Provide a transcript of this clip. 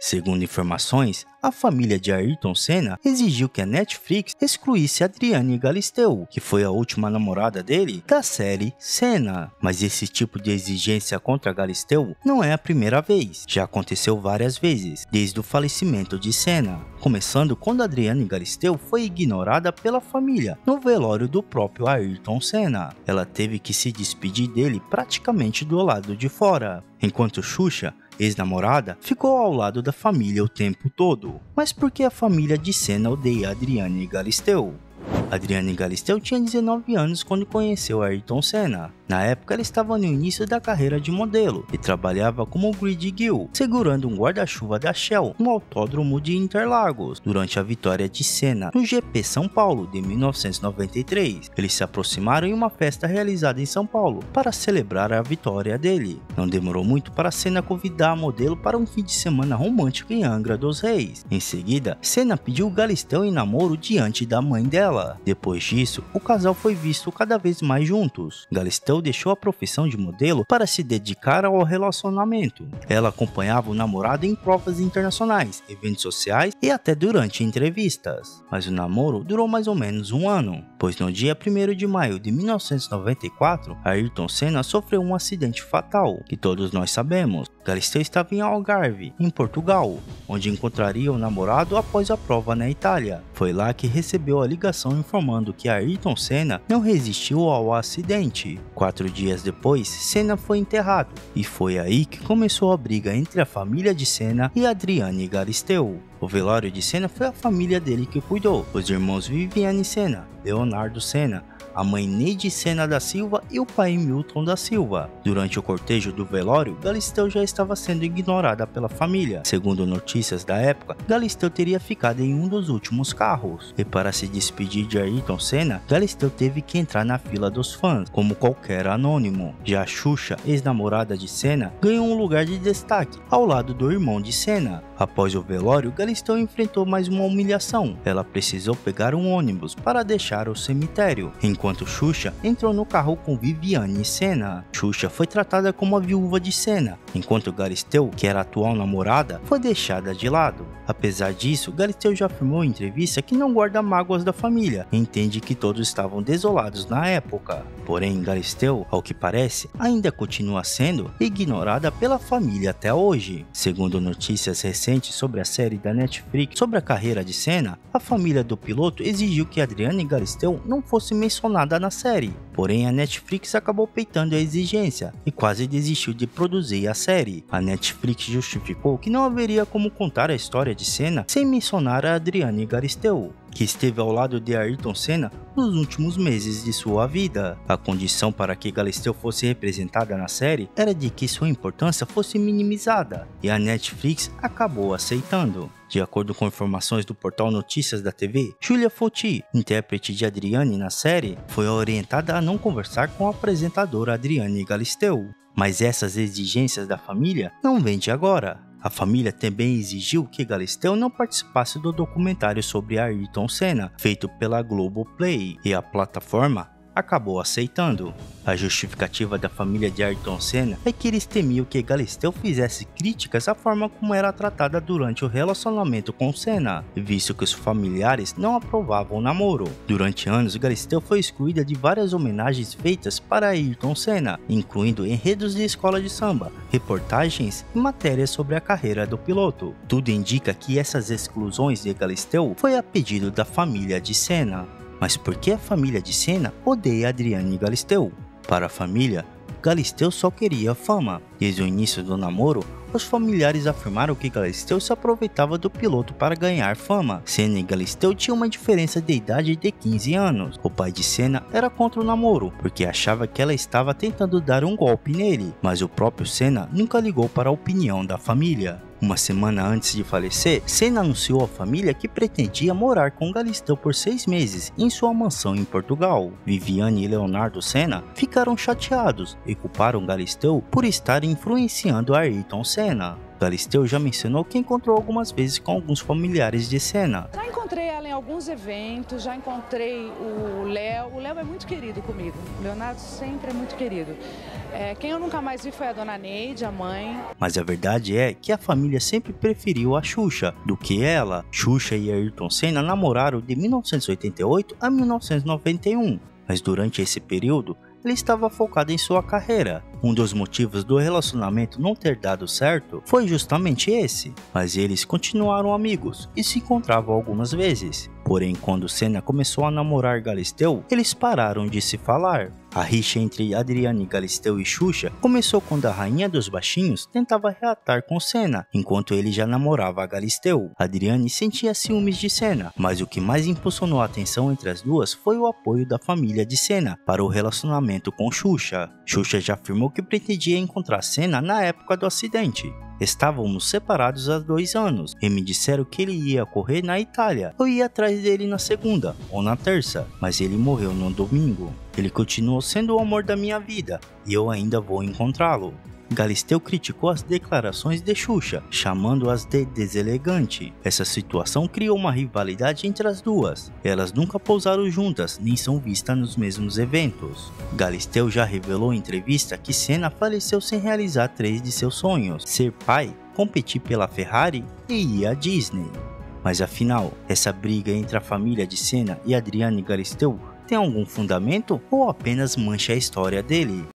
Segundo informações, a família de Ayrton Senna exigiu que a Netflix excluísse Adriane Galisteu, que foi a última namorada dele, da série Senna. Mas esse tipo de exigência contra Galisteu não é a primeira vez, já aconteceu várias vezes, desde o falecimento de Senna. Começando quando Adriane Galisteu foi ignorada pela família no velório do próprio Ayrton Senna. Ela teve que se despedir dele praticamente do lado de fora, enquanto Xuxa, ex-namorada, ficou ao lado da família o tempo todo. Mas por que a família de Senna odeia Adriane Galisteu? Adriane Galisteu tinha 19 anos quando conheceu Ayrton Senna. Na época, ela estava no início da carreira de modelo e trabalhava como grid girl, segurando um guarda-chuva da Shell no autódromo de Interlagos, durante a vitória de Senna no GP São Paulo de 1993. Eles se aproximaram em uma festa realizada em São Paulo para celebrar a vitória dele. Não demorou muito para Senna convidar a modelo para um fim de semana romântico em Angra dos Reis. Em seguida, Senna pediu Galisteu em namoro diante da mãe dela. Depois disso, o casal foi visto cada vez mais juntos. Galisteu deixou a profissão de modelo para se dedicar ao relacionamento. Ela acompanhava o namorado em provas internacionais, eventos sociais e até durante entrevistas. Mas o namoro durou mais ou menos um ano, pois no dia 1º de maio de 1994, Ayrton Senna sofreu um acidente fatal, que todos nós sabemos. Galisteu estava em Algarve, em Portugal, onde encontraria o namorado após a prova na Itália. Foi lá que recebeu a ligação informando que Ayrton Senna não resistiu ao acidente. 4 dias depois, Senna foi enterrado, e foi aí que começou a briga entre a família de Senna e Adriane Galisteu. O velório de Senna foi a família dele que cuidou, os irmãos Viviane Senna, Leonardo Senna, a mãe Neide Senna da Silva e o pai Milton da Silva. Durante o cortejo do velório, Galisteu já estava sendo ignorada pela família. Segundo notícias da época, Galisteu teria ficado em um dos últimos carros. E para se despedir de Ayrton Senna, Galisteu teve que entrar na fila dos fãs, como qualquer anônimo. Já Xuxa, ex-namorada de Senna, ganhou um lugar de destaque, ao lado do irmão de Senna. Após o velório, Galisteu enfrentou mais uma humilhação. Ela precisou pegar um ônibus para deixar o cemitério, enquanto Xuxa entrou no carro com Viviane Senna. Xuxa foi tratada como a viúva de Senna, enquanto Galisteu, que era a atual namorada, foi deixada de lado. Apesar disso, Galisteu já afirmou em entrevista que não guarda mágoas da família e entende que todos estavam desolados na época. Porém, Galisteu, ao que parece, ainda continua sendo ignorada pela família até hoje. Segundo notícias recentes sobre a série da Netflix sobre a carreira de Senna, a família do piloto exigiu que Adriane Galisteu não fosse mencionada na série. Porém, a Netflix acabou peitando a exigência e quase desistiu de produzir a série. A Netflix justificou que não haveria como contar a história de Senna sem mencionar a Adriane Galisteu, que esteve ao lado de Ayrton Senna nos últimos meses de sua vida. A condição para que Galisteu fosse representada na série era de que sua importância fosse minimizada, e a Netflix acabou aceitando. De acordo com informações do portal Notícias da TV, Julia Fouti, intérprete de Adriane na série, foi orientada a não conversar com a apresentadora Adriane Galisteu. Mas essas exigências da família não vêm de agora. A família também exigiu que Galisteu não participasse do documentário sobre Ayrton Senna, feito pela Globoplay, e a plataforma acabou aceitando. A justificativa da família de Ayrton Senna é que eles temiam que Galisteu fizesse críticas à forma como era tratada durante o relacionamento com Senna, visto que os familiares não aprovavam o namoro. Durante anos, Galisteu foi excluída de várias homenagens feitas para Ayrton Senna, incluindo enredos de escola de samba, reportagens e matérias sobre a carreira do piloto. Tudo indica que essas exclusões de Galisteu foi a pedido da família de Senna. Mas por que a família de Senna odeia Adriane Galisteu? Para a família, Galisteu só queria fama. Desde o início do namoro, os familiares afirmaram que Galisteu se aproveitava do piloto para ganhar fama. Senna e Galisteu tinham uma diferença de idade de 15 anos. O pai de Senna era contra o namoro, porque achava que ela estava tentando dar um golpe nele, mas o próprio Senna nunca ligou para a opinião da família. Uma semana antes de falecer, Senna anunciou à família que pretendia morar com Galisteu por 6 meses em sua mansão em Portugal. Viviane e Leonardo Senna ficaram chateados e culparam Galisteu por estar influenciando Ayrton Senna. Galisteu já mencionou que encontrou algumas vezes com alguns familiares de Senna. Já encontrei ela em alguns eventos, já encontrei o Léo. O Léo é muito querido comigo. O Leonardo sempre é muito querido. Quem eu nunca mais vi foi a dona Neide, a mãe. Mas a verdade é que a família sempre preferiu a Xuxa do que ela. Xuxa e Ayrton Senna namoraram de 1988 a 1991, mas durante esse período ele estava focado em sua carreira. Um dos motivos do relacionamento não ter dado certo foi justamente esse, mas eles continuaram amigos e se encontravam algumas vezes. Porém, quando Senna começou a namorar Galisteu, eles pararam de se falar. A rixa entre Adriane Galisteu e Xuxa começou quando a rainha dos baixinhos tentava reatar com Senna, enquanto ele já namorava a Galisteu. Adriane sentia ciúmes de Senna, mas o que mais impulsionou a atenção entre as duas foi o apoio da família de Senna para o relacionamento com Xuxa. Xuxa já afirmou que pretendia encontrar Senna na época do acidente. Estávamos separados há 2 anos e me disseram que ele ia correr na Itália. Eu ia atrás dele na segunda ou na terça, mas ele morreu no domingo. Ele continuou sendo o amor da minha vida e eu ainda vou encontrá-lo. Galisteu criticou as declarações de Xuxa, chamando-as de deselegante. Essa situação criou uma rivalidade entre as duas. Elas nunca pousaram juntas, nem são vistas nos mesmos eventos. Galisteu já revelou em entrevista que Senna faleceu sem realizar 3 de seus sonhos: ser pai, competir pela Ferrari e ir à Disney. Mas afinal, essa briga entre a família de Senna e Adriane Galisteu tem algum fundamento ou apenas mancha a história dele?